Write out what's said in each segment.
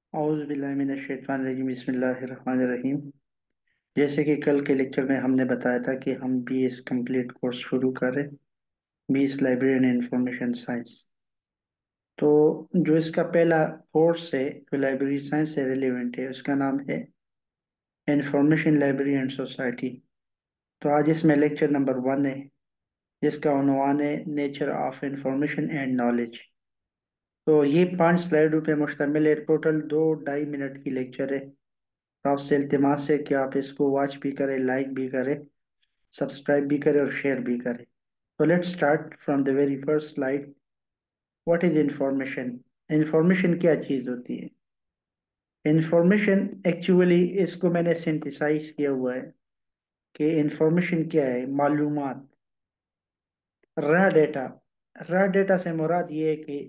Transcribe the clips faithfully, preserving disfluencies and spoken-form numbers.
औज़ुबिल्लाहि मिनश्शैतानिर्रजीम बिस्मिल्लाहिर्रहमानिर्रहीम। जैसे कि कल के लेक्चर में हमने बताया था कि हम बी एस कंप्लीट कोर्स शुरू करें, B S library and information science. तो जो इसका पहला कोर्स है जो लाइब्रेरी साइंस से रिलेवेंट है, उसका नाम है इंफॉर्मेशन लाइब्रेरी एंड सोसाइटी। तो आज इसमें लेक्चर नंबर वन है, जिसका उन्वान है nature of information and knowledge. तो ये पांच स्लाइडों पे मुश्तमिल है। टोटल दो ढाई मिनट की लेक्चर है। तो आपसे इल्तिमास है कि आप इसको वॉच भी करें, लाइक भी करें, सब्सक्राइब भी करें और शेयर भी करें। तो let's start from the very first slide. What is information? Information क्या चीज़ होती है? इंफॉर्मेशन एक्चुअली इसको मैंने सिंथेसाइज किया हुआ है कि इंफॉर्मेशन क्या है। मालूमात, रॉ डेटा। रॉ डेटा से मुराद ये है कि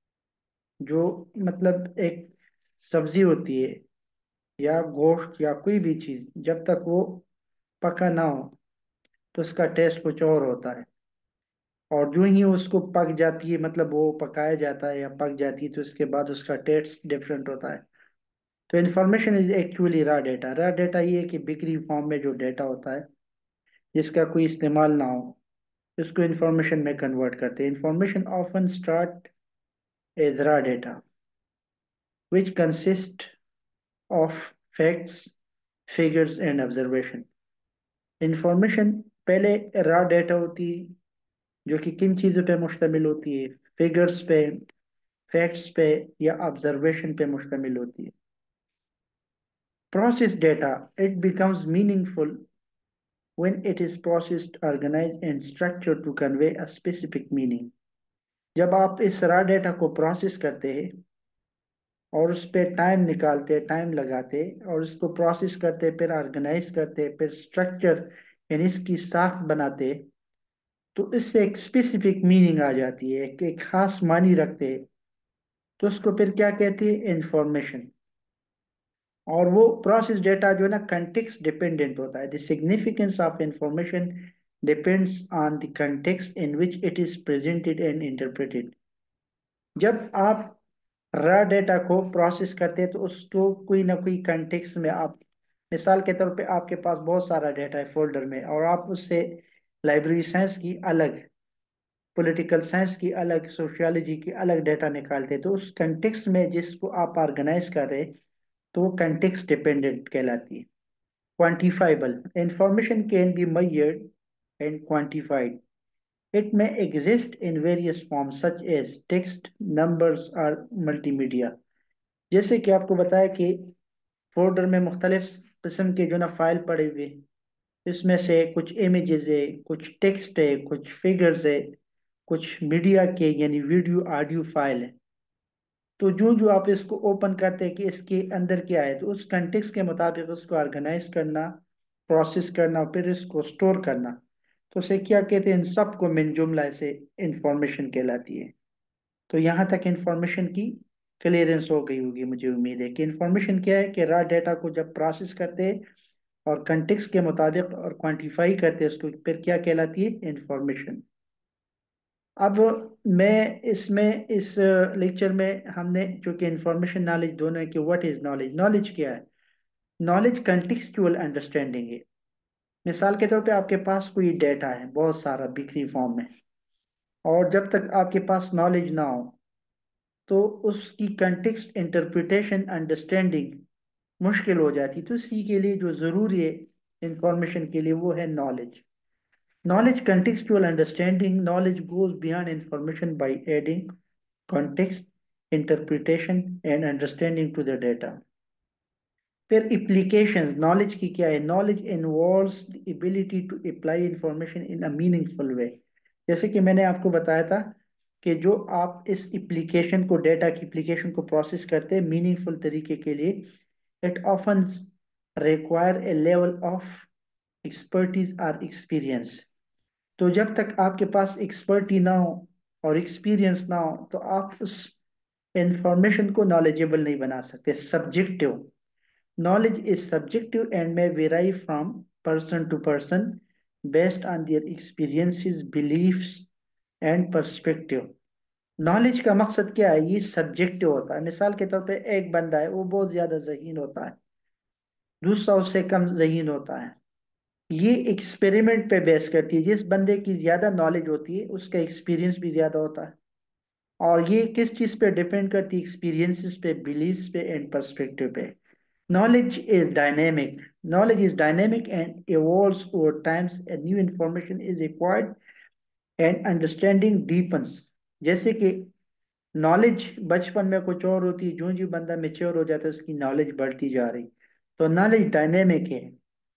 जो मतलब एक सब्जी होती है या गोश्त या कोई भी चीज़, जब तक वो पका ना हो तो उसका टेस्ट कुछ और होता है। और जो ही उसको पक जाती है, मतलब वो पकाया जाता है या पक जाती है, तो उसके बाद उसका टेस्ट डिफरेंट होता है। तो information is actually raw data. Raw data ये है कि बिक्री फॉर्म में जो डेटा होता है जिसका कोई इस्तेमाल ना हो, उसको इन्फॉर्मेशन में कन्वर्ट करते हैं। Information often start as raw data which consist of facts, figures and observation. Information पहले रॉ डेटा होती है, जो कि किन चीज़ों पे मुश्तमिल होती है? फिगर्स पे, फैक्ट्स पे या ऑब्जर्वेशन पे मुश्तमिल होती है। Process data, it becomes meaningful when it is processed, organized and structured to convey a specific meaning। जब आप इस रॉ डेटा को प्रोसेस करते हैं और उस पर टाइम निकालते, टाइम लगाते और उसको प्रोसेस करते, फिर ऑर्गेनाइज करते, फिर स्ट्रक्चर यानी इसकी साख बनाते, तो इससे एक स्पेसिफिक मीनिंग आ जाती है, एक, एक खास मानी रखते हैं। तो उसको फिर क्या कहते हैं? इंफॉर्मेशन। और वो प्रोसेस डेटा जो है ना, कंटेक्स्ट डिपेंडेंट होता है। The significance of information depends on the context in which it is presented and interpreted. जब आप रॉ डेटा को प्रोसेस करते हैं तो उसको कोई ना कोई कंटेक्स्ट में आप, मिसाल के तौर पे आपके पास बहुत सारा डेटा है फोल्डर में, और आप उससे लाइब्रेरी साइंस की अलग, पॉलिटिकल साइंस की अलग, सोशियोलॉजी की अलग डेटा निकालते हैं, तो उस कंटेक्स्ट में जिसको आप ऑर्गेनाइज कर रहे हैं, तो वो कंटेक्स्ट डिपेंडेंट कहलाती है। Quantifiable information can be measured and quantified. It may exist in various forms such as text, numbers or multimedia। जैसे कि आपको बताया कि फोल्डर में मुख्तलिफ किस्म के जो ना फाइल पड़े हुए हैं। इसमें से कुछ इमेजेस है, कुछ टेक्स्ट है, कुछ फिगर्स है, कुछ मीडिया के यानी वीडियो ऑडियो फाइल है। तो जो जो आप इसको ओपन करते हैं कि इसके अंदर क्या है, तो उस कंटेक्स्ट के मुताबिक उसको ऑर्गेनाइज करना, प्रोसेस करना और फिर इसको स्टोर करना, तो उसे क्या कहते हैं? इन सबको मिन जुमला से इंफॉर्मेशन कहलाती है। तो यहाँ तक इंफॉर्मेशन की क्लियरेंस हो गई होगी, मुझे उम्मीद है कि इंफॉर्मेशन क्या है कि रॉ डेटा को जब प्रोसेस करते हैं और कंटेक्स्ट के मुताबिक और क्वांटिफाई करते हैं, उसको फिर क्या कहलाती है? इंफॉर्मेशन। अब मैं इसमें इस लेक्चर में हमने, चूंकि इंफॉर्मेशन नॉलेज दोनों है, कि व्हाट इज नॉलेज? नॉलेज क्या है? नॉलेज कंटेक्सचुअल अंडरस्टैंडिंग है। मिसाल के तौर पे आपके पास कोई डेटा है बहुत सारा बिक्री फॉर्म में, और जब तक आपके पास नॉलेज ना हो तो उसकी कंटेक्स्ट इंटरप्रिटेशन अंडरस्टैंडिंग मुश्किल हो जाती। तो इसी के लिए जो ज़रूरी है इंफॉर्मेशन के लिए, वो है knowledge. Knowledge, contextual understanding, knowledge goes beyond information by adding context, interpretation, and understanding to the data. फिर implications, knowledge की क्या है? Knowledge involves the ability to apply information in a meaningful way। जैसे कि मैंने आपको बताया था कि जो आप इस एप्लीकेशन को, डेटा की एप्लीकेशन को प्रोसेस करते हैं मीनिंगफुल तरीके के लिए, it often require a level of expertise और एक्सपीरियंस। तो जब तक आपके पास एक्सपर्टी ना हो और एक्सपीरियंस ना हो, तो आप उस इंफॉर्मेशन को नॉलेजेबल नहीं बना सकते। Subjective, knowledge is subjective and may vary from person to person based on their experiences, beliefs and perspective. Knowledge का मकसद क्या है? ये सब्जेक्टिव होता है। मिसाल के तौर पे एक बंदा है, वो बहुत ज्यादा ज़हीन होता है, दूसरा उससे कम ज़हीन होता है। ये एक्सपेरिमेंट पे बेस करती है। जिस बंदे की ज्यादा नॉलेज होती है उसका एक्सपीरियंस भी ज्यादा होता है। और ये किस चीज पे डिपेंड करती है? एक्सपीरियंसेस पे, बिलीव्स पे एंड पर्सपेक्टिव पे। Knowledge is dynamic. knowledge is dynamic and evolves over times, and new information is acquired and understanding deepens। जैसे कि नॉलेज बचपन में कुछ और होती है, जो जो बंदा मेच्योर हो जाता है उसकी नॉलेज बढ़ती जा रही। तो नॉलेज डायनेमिक है।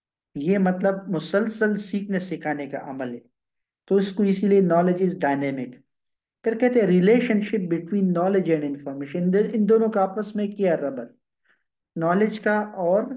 ये मतलब मुसलसल सीखने सिखाने का अमल है। तो इसको इसीलिए नॉलेज इज डायनेमिक। फिर कहते हैं relationship between knowledge and information. इन दोनों का आपस में क्या रबत? नॉलेज का और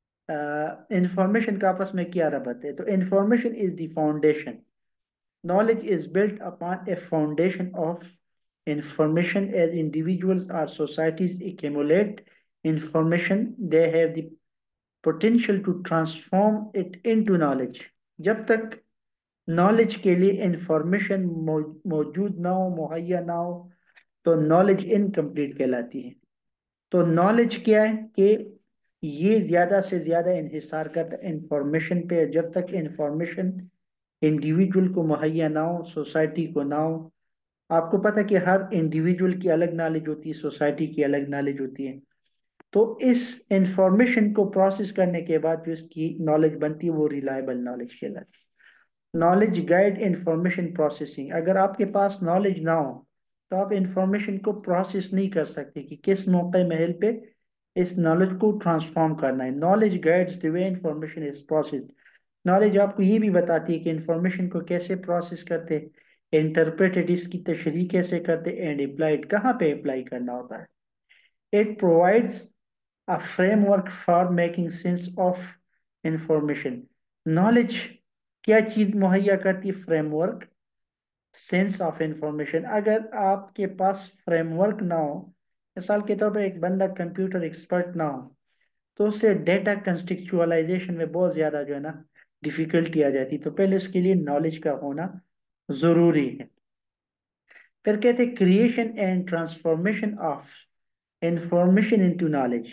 इंफॉर्मेशन का आपस में क्या रबत है? तो information is the foundation. Knowledge is built upon a foundation of information. As individuals or societies accumulate information, they have the potential to transform it into knowledge। जब तक नॉलेज के लिए इंफॉर्मेशन मौजूद ना हो, मुहैया ना हो, तो नॉलेज इनकम्प्लीट कहलाती है। तो नॉलेज क्या है कि ये ज्यादा से ज्यादा इंहिसार करता है इंफॉर्मेशन पे। जब तक इंफॉर्मेशन इंडिविजुअल को मुहैया ना हो, सोसाइटी को ना हो। आपको पता है कि हर इंडिविजुअल की अलग नॉलेज होती है, सोसाइटी की अलग नॉलेज होती है। तो इस इंफॉर्मेशन को प्रोसेस करने के बाद जो इसकी नॉलेज बनती है वो रिलायबल नॉलेज कहलाती है। Knowledge guide information processing. अगर आपके पास नॉलेज ना हो तो आप इंफॉर्मेशन को प्रोसेस नहीं कर सकते कि किस मौके महल पे इस नॉलेज को ट्रांसफॉर्म करना है। Knowledge guides the way information is process. Knowledge आपको ये भी बताती है कि इंफॉर्मेशन को कैसे प्रोसेस करते, इंटरप्रेटेड, इसकी तशरीह कैसे करते, एंड अप्लाइड, कहाँ पे अप्लाई करना होता है। It provides a framework for making sense of information. Knowledge क्या चीज मुहैया करती है? Framework, sense of information. अगर आपके पास फ्रेमवर्क ना हो, मिसाल के तौर पर एक बंदा कंप्यूटर एक्सपर्ट ना हो, तो उससे डेटा कंस्टिक्चुअलाइजेशन में बहुत ज्यादा जो है ना डिफिकल्टी आ जाती। तो पहले उसके लिए नॉलेज का होना जरूरी है। फिर कहते हैं creation and transformation of information into knowledge.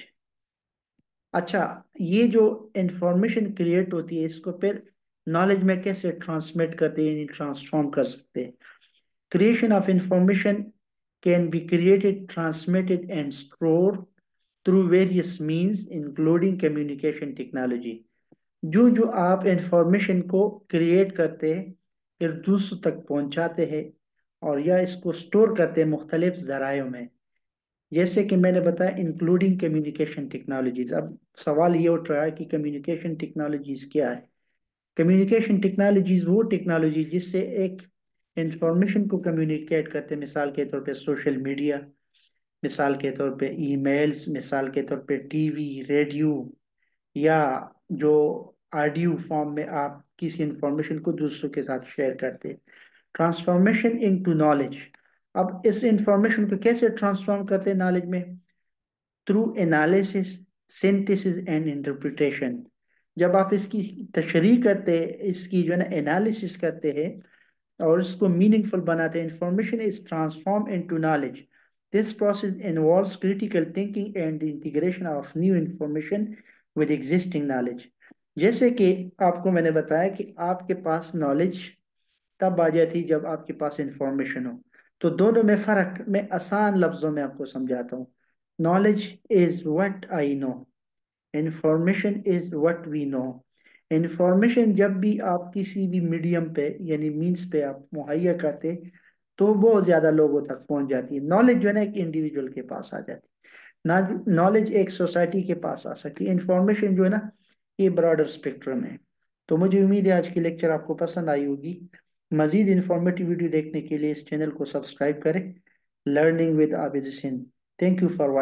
अच्छा, ये जो इंफॉर्मेशन क्रिएट होती है इसको फिर नॉलेज में कैसे ट्रांसमिट करते हैं, ट्रांसफॉर्म कर सकते हैं? Creation of information can be created, transmitted and stored through various means including communication technology. जो जो आप इंफॉर्मेशन को क्रिएट करते हैं, फिर दूसरों तक पहुंचाते हैं, और या इसको स्टोर करते हैं मुख्तलिफ जरायों में। जैसे कि मैंने बताया इंक्लूडिंग कम्युनिकेशन टेक्नोलॉजीज। अब सवाल ये उठ रहा है कि कम्युनिकेशन टेक्नोलॉजीज क्या है? कम्युनिकेशन टेक्नोलॉजीज वो टेक्नोलॉजी जिससे एक इंफॉर्मेशन को कम्युनिकेट करते हैं। मिसाल के तौर पे सोशल मीडिया, मिसाल के तौर पे ईमेल्स, मिसाल के तौर पे टीवी, रेडियो, या जो ऑडियो फॉर्म में आप किसी इंफॉर्मेशन को दूसरों के साथ शेयर करते हैं। Transformation into knowledge. अब इस इंफॉर्मेशन को कैसे ट्रांसफॉर्म करते हैं नॉलेज में? Through analysis, synthesis and interpretation. जब आप इसकी तशरीह करते हैं, इसकी जो है ना एनालिसिस करते हैं और इसको मीनिंगफुल बनाते हैं, information is transform into knowledge. This process involves critical thinking and integration of new information with existing knowledge. जैसे कि आपको मैंने बताया कि आपके पास नॉलेज तब आ जाती जब आपके पास इंफॉर्मेशन हो। तो दोनों में फर्क मैं आसान लफ्जों में आपको समझाता हूँ। Knowledge is what I know, information is what we know. Information जब भी आप किसी भी मीडियम पे यानी मीन्स पे आप मुहैया करते, तो बहुत ज्यादा लोगों तक पहुंच जाती है। नॉलेज जो है ना एक इंडिविजुअल के पास आ जाती है ना, नॉलेज एक सोसाइटी के पास आ सकती है। इंफॉर्मेशन जो है ना ये ब्रॉडर स्पेक्ट्रम है। तो मुझे उम्मीद है आज की लेक्चर आपको पसंद आई होगी। मजीद इंफॉर्मेटिव वीडियो देखने के लिए इस चैनल को सब्सक्राइब करें। Learning with Abid Hussain. Thank you for